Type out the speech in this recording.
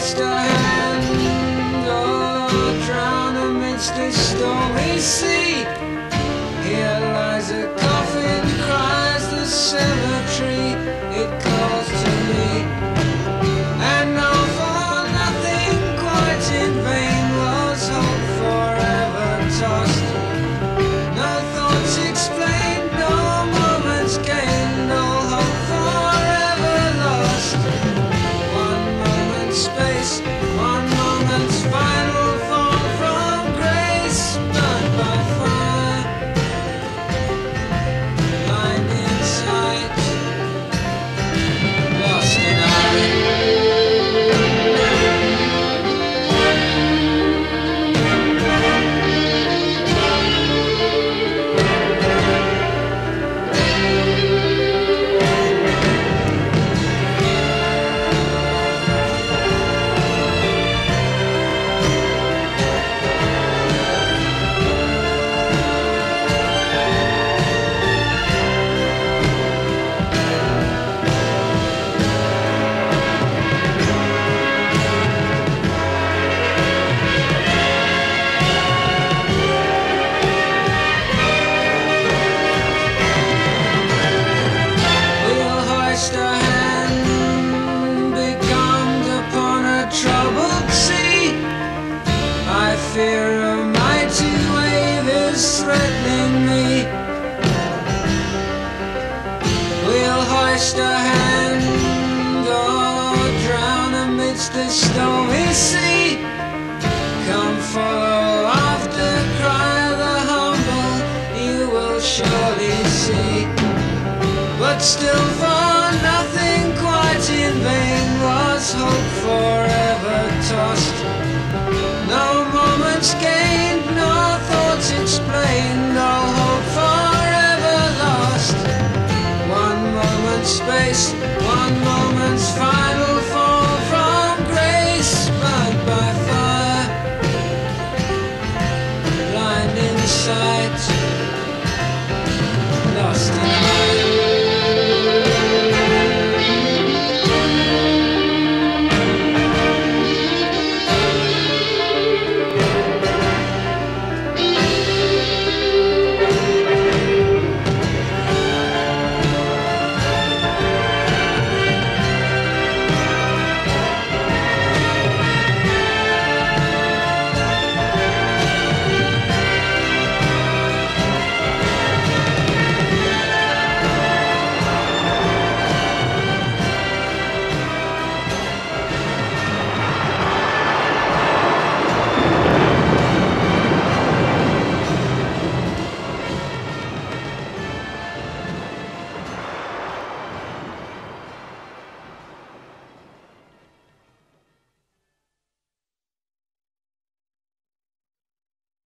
hoist a hand or drown amidst a stormy sea. Here lies a coffin, cries the cemetery, it calls to me. And all for nothing, quite in vain, was hope forever tossed. No thoughts explained, no moments gained, no hope forever lost. One moment's space, one moment's final fall from grace, burned by fire, blind in sight, lost in eye. Fear a mighty wave is threatening me. We'll hoist a hand or drown amidst the stormy sea. Come follow after cry the humble, you will surely see. But still for nothing, quite in vain, was hope for